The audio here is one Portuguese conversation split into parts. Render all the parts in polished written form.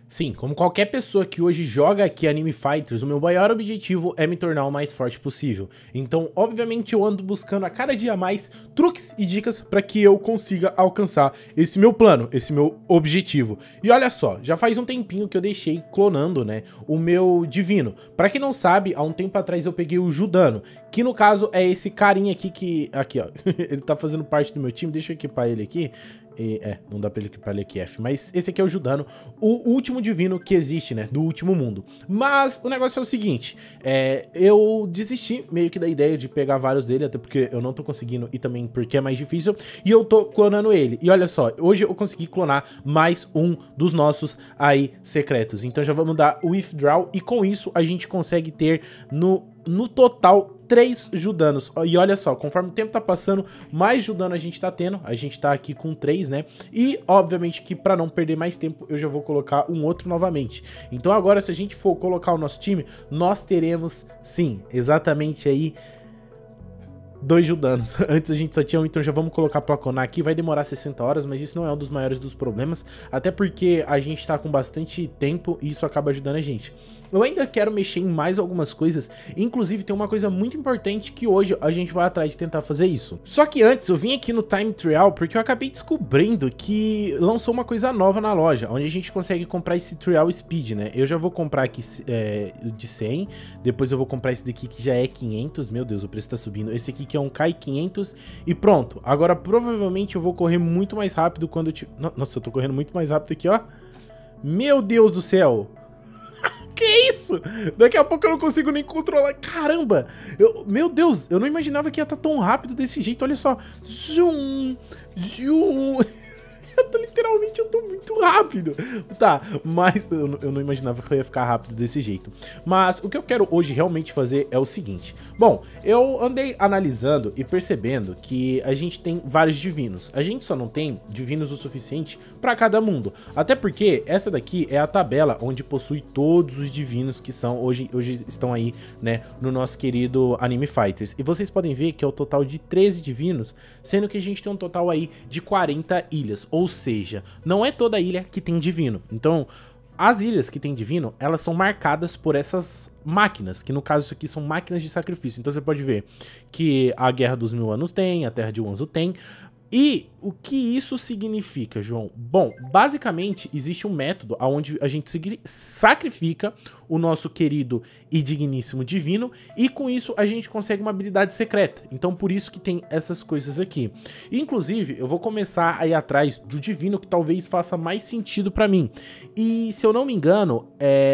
Sim, como qualquer pessoa que hoje joga aqui Anime Fighters, o meu maior objetivo é me tornar o mais forte possível. Então, obviamente, eu ando buscando a cada dia mais truques e dicas para que eu consiga alcançar esse meu plano, esse meu objetivo. E olha só, já faz um tempinho que eu deixei clonando, né, o meu divino. Para quem não sabe, há um tempo atrás eu peguei o Judano, que no caso é esse carinha aqui que... Aqui, ó. Ele tá fazendo parte do meu time. Deixa eu equipar ele aqui. Não dá pra ele equipar ele aqui, F. Mas esse aqui é o Judano, o último divino que existe, né? Do último mundo. Mas o negócio é o seguinte, eu desisti meio que da ideia de pegar vários dele, até porque eu não tô conseguindo e também porque é mais difícil. E eu tô clonando ele. E olha só, hoje eu consegui clonar mais um dos nossos aí secretos. Então já vamos dar o Withdraw e com isso a gente consegue ter no total 3 Judanos. E olha só, conforme o tempo tá passando, mais Judano a gente tá tendo. A gente tá aqui com 3, né? E, obviamente, que pra não perder mais tempo, eu já vou colocar um outro novamente. Então agora, se a gente for colocar o nosso time, nós teremos, sim, exatamente aí 2 Judanos. Antes a gente só tinha um, então já vamos colocar pra clonar aqui. Vai demorar 60 horas, mas isso não é um dos maiores dos problemas. Até porque a gente tá com bastante tempo e isso acaba ajudando a gente. Eu ainda quero mexer em mais algumas coisas, inclusive tem uma coisa muito importante que hoje a gente vai atrás de tentar fazer isso. Só que antes eu vim aqui no Time Trial porque eu acabei descobrindo que lançou uma coisa nova na loja, onde a gente consegue comprar esse Trial Speed, né? Eu já vou comprar aqui de 100, depois eu vou comprar esse daqui que já é 500, meu Deus, o preço tá subindo. Esse aqui que é um Kai 500 e pronto. Agora provavelmente eu vou correr muito mais rápido quando eu... Nossa, eu tô correndo muito mais rápido aqui, ó. Meu Deus do céu! Que isso? Daqui a pouco eu não consigo nem controlar. Caramba! Meu Deus, eu não imaginava que ia estar tão rápido desse jeito. Olha só. Zoom, zoom. Literalmente eu tô muito rápido. Tá, mas eu não imaginava que eu ia ficar rápido desse jeito. Mas o que eu quero hoje realmente fazer é o seguinte. Bom, eu andei analisando e percebendo que a gente tem vários divinos. A gente só não tem divinos o suficiente pra cada mundo. Até porque essa daqui é a tabela onde possui todos os divinos que são hoje estão aí, né, no nosso querido Anime Fighters. E vocês podem ver que é o total de 13 divinos, sendo que a gente tem um total aí de 40 ilhas. Ou seja, não é toda ilha que tem divino. Então, as ilhas que tem divino, elas são marcadas por essas máquinas, que no caso isso aqui são máquinas de sacrifício. Então você pode ver que a Guerra dos Mil Anos tem, a Terra de Wanzo tem. E o que isso significa, João? Bom, basicamente existe um método onde a gente sacrifica o nosso querido e digníssimo divino e com isso a gente consegue uma habilidade secreta. Então por isso que tem essas coisas aqui. Inclusive eu vou começar a ir atrás do divino que talvez faça mais sentido pra mim. E se eu não me engano,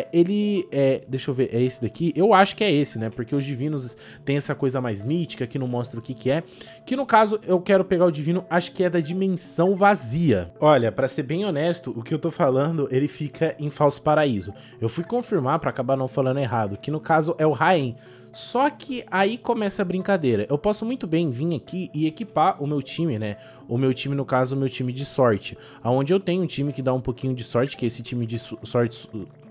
deixa eu ver, é esse daqui? Eu acho que é esse, né? Porque os divinos tem essa coisa mais mítica que não mostra o que que é. Que no caso eu quero pegar o divino, acho que é da dimensão vazia. Olha, pra ser bem honesto, o que eu tô falando, ele fica em Falso Paraíso. Eu fui confirmar pra acabar não falando errado, que no caso é o Raen. Só que aí começa a brincadeira. Eu posso muito bem vir aqui e equipar o meu time, né? O meu time, no caso, o meu time de sorte. Onde eu tenho um time que dá um pouquinho de sorte, que é esse time de sorte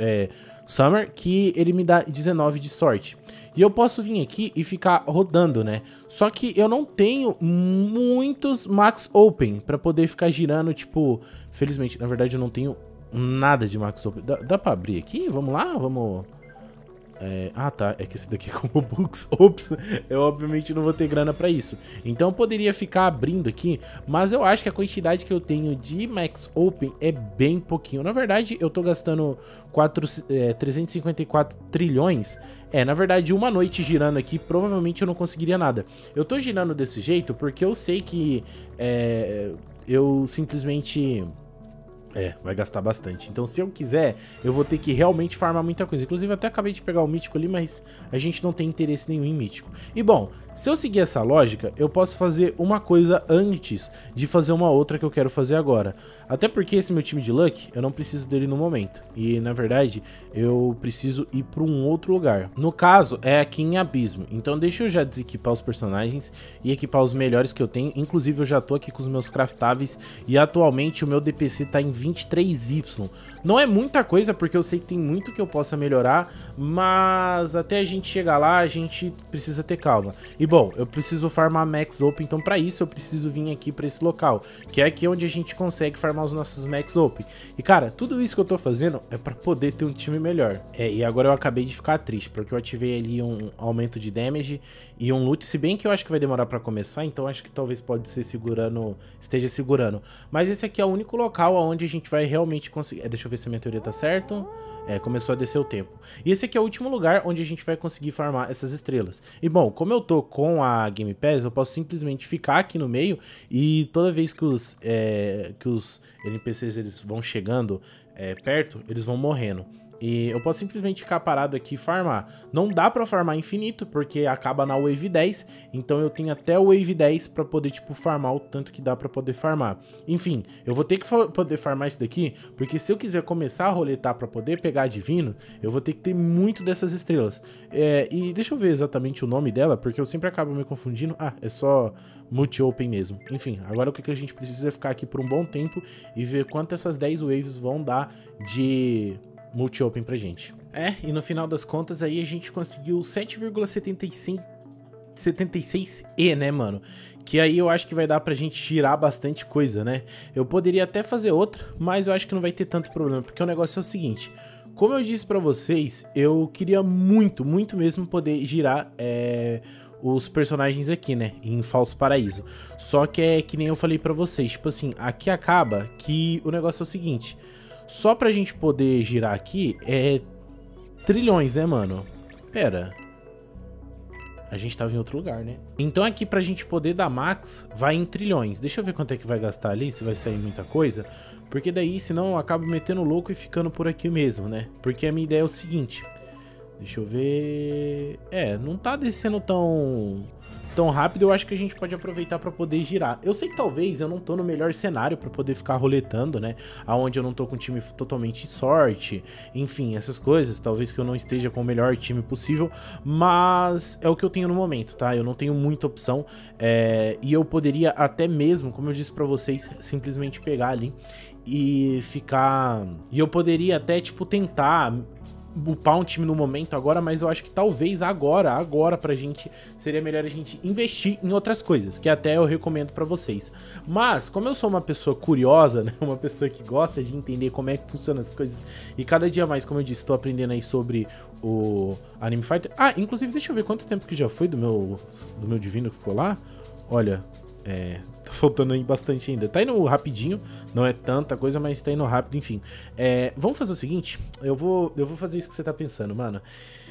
Summer, que ele me dá 19 de sorte. E eu posso vir aqui e ficar rodando, né? Só que eu não tenho muitos Max Open pra poder ficar girando, tipo... Felizmente, na verdade, eu não tenho nada de Max Open. Dá pra abrir aqui? Vamos lá? Vamos... tá, é que esse daqui é como Books, ops, eu obviamente não vou ter grana pra isso. Então eu poderia ficar abrindo aqui, mas eu acho que a quantidade que eu tenho de Max Open é bem pouquinho. Na verdade, eu tô gastando 354 trilhões. Na verdade, uma noite girando aqui, provavelmente eu não conseguiria nada. Eu tô girando desse jeito porque eu sei que eu simplesmente... vai gastar bastante. Então se eu quiser, eu vou ter que realmente farmar muita coisa. Inclusive até acabei de pegar o mítico ali, mas a gente não tem interesse nenhum em mítico. E bom, se eu seguir essa lógica, eu posso fazer uma coisa antes de fazer uma outra que eu quero fazer agora. Até porque esse meu time de Luck, eu não preciso dele no momento. E na verdade, eu preciso ir para um outro lugar. No caso, é aqui em Abismo. Então deixa eu já desequipar os personagens e equipar os melhores que eu tenho. Inclusive eu já tô aqui com os meus craftáveis e atualmente o meu DPC tá em 23Y. Não é muita coisa, porque eu sei que tem muito que eu possa melhorar, mas até a gente chegar lá, a gente precisa ter calma. E bom, eu preciso farmar Max Op, então pra isso eu preciso vir aqui pra esse local, que é aqui onde a gente consegue farmar os nossos Max Op. E cara, tudo isso que eu tô fazendo é pra poder ter um time melhor. E agora eu acabei de ficar triste, porque eu ativei ali um aumento de damage e um loot, se bem que eu acho que vai demorar pra começar, então acho que talvez pode ser segurando, esteja segurando. Mas esse aqui é o único local onde a gente vai realmente conseguir... deixa eu ver se a minha teoria tá certa. Começou a descer o tempo. E esse aqui é o último lugar onde a gente vai conseguir farmar essas estrelas. E bom, como eu tô com a Game Pass, eu posso simplesmente ficar aqui no meio e toda vez que os NPCs eles vão chegando perto, eles vão morrendo. E eu posso simplesmente ficar parado aqui e farmar. Não dá pra farmar infinito, porque acaba na Wave 10. Então eu tenho até o Wave 10 pra poder, tipo, farmar o tanto que dá pra poder farmar. Enfim, eu vou ter que poder farmar isso daqui, porque se eu quiser começar a roletar pra poder pegar divino, eu vou ter que ter muito dessas estrelas. E deixa eu ver exatamente o nome dela, porque eu sempre acabo me confundindo. Ah, é só multi-open mesmo. Enfim, agora o que a gente precisa é ficar aqui por um bom tempo e ver quanto essas 10 waves vão dar de... multi-open pra gente. E no final das contas aí a gente conseguiu 7,76E, né, mano? Que aí eu acho que vai dar pra gente tirar bastante coisa, né? Eu poderia até fazer outra, mas eu acho que não vai ter tanto problema, porque o negócio é o seguinte... Como eu disse pra vocês, eu queria muito, muito mesmo poder girar os personagens aqui, né, em Falso Paraíso. Só que é que nem eu falei pra vocês, tipo assim, aqui acaba que o negócio é o seguinte... Só pra gente poder girar aqui é trilhões, né, mano? Pera. A gente tava em outro lugar, né? Então aqui pra gente poder dar max, vai em trilhões. Deixa eu ver quanto é que vai gastar ali, se vai sair muita coisa. Porque daí, senão eu acabo metendo louco e ficando por aqui mesmo, né? Porque a minha ideia é o seguinte. Deixa eu ver... não tá descendo tão rápido, eu acho que a gente pode aproveitar pra poder girar. Eu sei que talvez eu não tô no melhor cenário pra poder ficar roletando, né? Aonde eu não tô com um time totalmente sorte, enfim, essas coisas. Talvez que eu não esteja com o melhor time possível, mas é o que eu tenho no momento, tá? Eu não tenho muita opção, e eu poderia até mesmo, como eu disse pra vocês, simplesmente pegar ali e ficar... E eu poderia até, tipo, tentar... upar um time no momento agora, mas eu acho que talvez agora pra gente seria melhor a gente investir em outras coisas, que até eu recomendo pra vocês. Mas, como eu sou uma pessoa curiosa, né, uma pessoa que gosta de entender como é que funcionam as coisas, e cada dia mais, como eu disse, tô aprendendo aí sobre o Anime Fighter. Inclusive, deixa eu ver quanto tempo que já foi do meu divino que ficou lá. Olha, tá faltando aí bastante ainda. Tá indo rapidinho, não é tanta coisa, mas tá indo rápido, enfim. Vamos fazer o seguinte, eu vou fazer isso que você tá pensando, mano.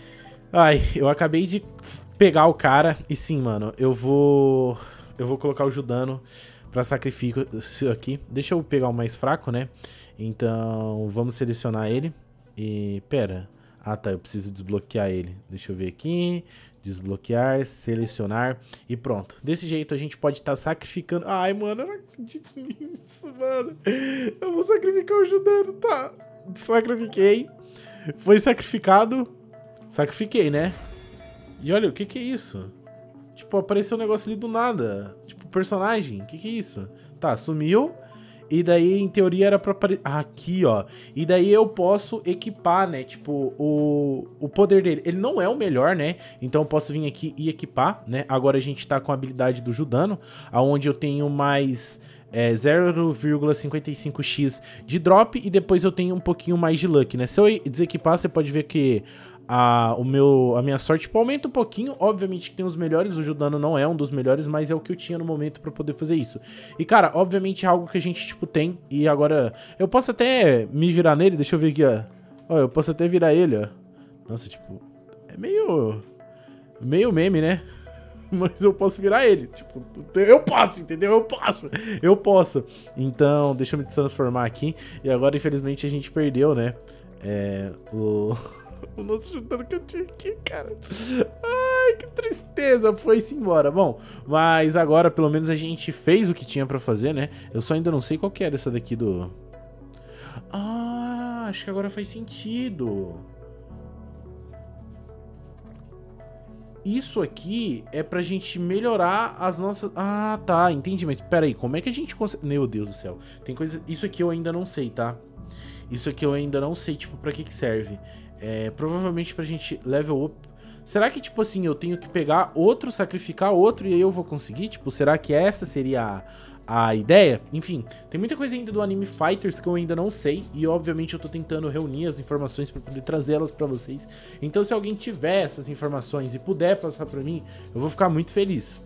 Eu acabei de pegar o cara e sim, mano, eu vou colocar o Judano pra sacrifício aqui. Deixa eu pegar o mais fraco, né? Então, vamos selecionar ele. E, pera. Tá, eu preciso desbloquear ele. Deixa eu ver aqui... Desbloquear, selecionar e pronto. Desse jeito a gente pode estar sacrificando... mano, eu não acredito nisso, mano. Eu vou sacrificar o Judano, tá? Sacrifiquei. Foi sacrificado. Sacrifiquei, né? E olha, o que é isso? Tipo, apareceu um negócio ali do nada. Tipo, personagem. O que é isso? Tá, sumiu. E daí, em teoria, era pra aparecer... aqui, ó. E daí eu posso equipar, né? Tipo, o poder dele. Ele não é o melhor, né? Então eu posso vir aqui e equipar, né? Agora a gente tá com a habilidade do Judano, onde eu tenho mais 0,55x de drop e depois eu tenho um pouquinho mais de luck, né? Se eu desequipar, você pode ver que... a minha sorte tipo, aumenta um pouquinho. Obviamente que tem os melhores, o Judano não é um dos melhores, mas é o que eu tinha no momento pra poder fazer isso. E cara, obviamente é algo que a gente tipo tem. E agora, eu posso até me virar nele. Deixa eu ver aqui, ó. Eu posso até virar ele, ó. Nossa, tipo, é meio meme, né? Mas eu posso virar ele, tipo, eu posso, entendeu? Eu posso. Então, deixa eu me transformar aqui. E agora, infelizmente, a gente perdeu, né? O nosso Judano que eu tinha aqui, cara. Ai, que tristeza. Foi-se embora. Bom, mas agora pelo menos a gente fez o que tinha pra fazer, né? Eu só ainda não sei qual que é dessa daqui do... acho que agora faz sentido. Isso aqui é pra gente melhorar as nossas... tá, entendi. Mas pera aí, como é que a gente consegue... Meu Deus do céu. Tem coisa... Isso aqui eu ainda não sei, tá? Isso aqui eu ainda não sei, tipo, pra que serve. Provavelmente pra gente level up será que, tipo assim, eu tenho que pegar outro, sacrificar outro e aí eu vou conseguir? Tipo, será que essa seria a ideia? Enfim, tem muita coisa ainda do Anime Fighters que eu ainda não sei e obviamente eu tô tentando reunir as informações para poder trazê-las para vocês. Então se alguém tiver essas informações e puder passar para mim, eu vou ficar muito feliz.